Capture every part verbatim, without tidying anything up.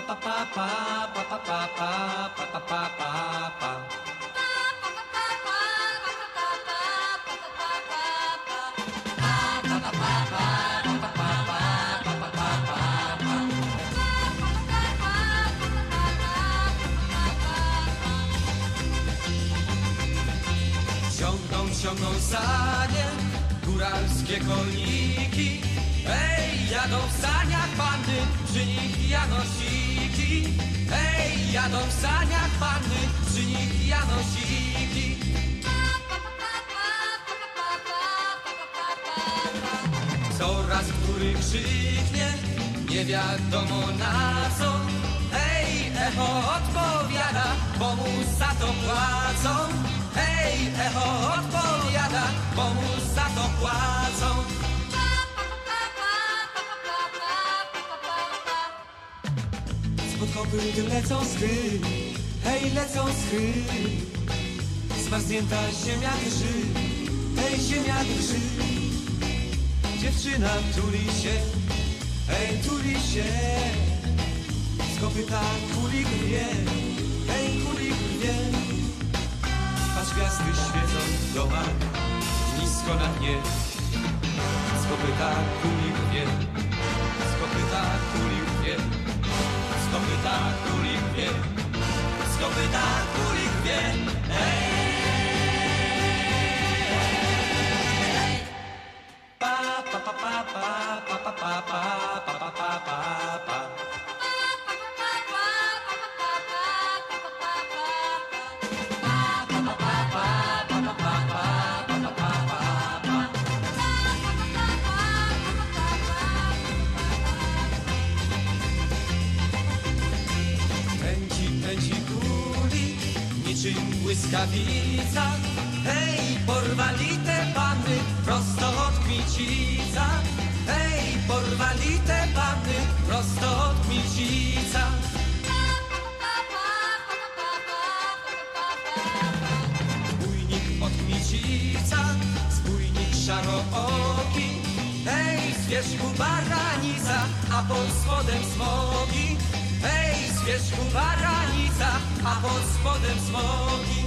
Ciągną, ciągną sanie, góralskie koniki. Ej, jadą w saniach panny, przy nich janosiki. Ej, jadą w saniach panny, przy nich janosiki. Coraz który krzyknie, nie wiadomo na co. Ej, echo odpowiada, bo mu za to płacą. Ej, echo odpowiada, bo mu za to płacą. Spod kopyt lecą schy, hej, lecą schy. Zmarznięta ziemia drży, hej, ziemia drży. Dziewczyna tuli się, hej, tuli się. Z kopyta kulik rwie, hej, kulik rwie. Aż gwiazdy świecą w domach, nisko na dnie. Z kopyta kulik rwie, z kopyta kulik rwie. Z kopyta kulik rwie, z kopyta kulik rwie. Hej! Pa pa pa pa pa pa pa pa pa pa pa pa pa. Niczym błyskawica, hej, porwali te panny prosto od Kmicica. Hej, porwali te panny prosto od Kmicica. Zbójnik od Kmicica, zbójnik szarooki. Hej, z wierzchu baranica, a pod spodem smogi. Hej, z wierzchu baranica, a pod spodem smogi.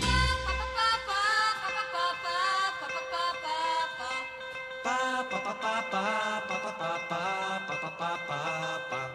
Pa pa pa pa pa pa pa pa pa pa pa pa pa.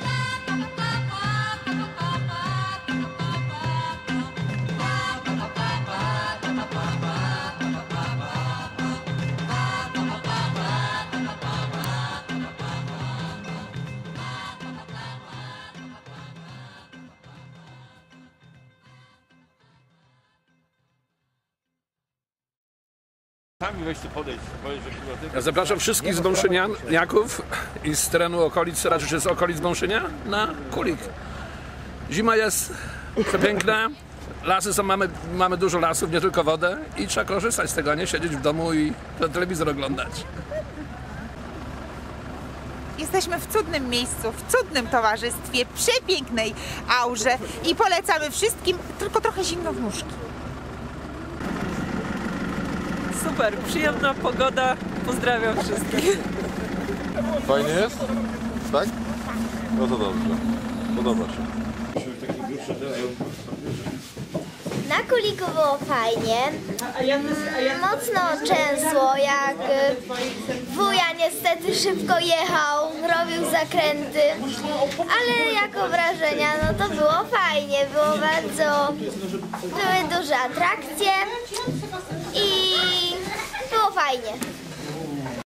Ja zapraszam wszystkich z Bąszyniaków i z terenu okolic, raczej z okolic Bąszynia, na Kulik. Zima jest przepiękna, lasy są, mamy, mamy dużo lasów, nie tylko wodę i trzeba korzystać z tego, a nie siedzieć w domu i telewizor oglądać. Jesteśmy w cudnym miejscu, w cudnym towarzystwie, przepięknej aurze i polecamy wszystkim, tylko trochę zimno w nóżki. Super, przyjemna pogoda, pozdrawiam wszystkich. Fajnie jest? Tak? No to dobrze, podoba się. Na Kuliku było fajnie, mocno trzęsło, jak wuja niestety szybko jechał, robił zakręty, ale jako wrażenia no to było fajnie, było bardzo, były duże atrakcje i było fajnie.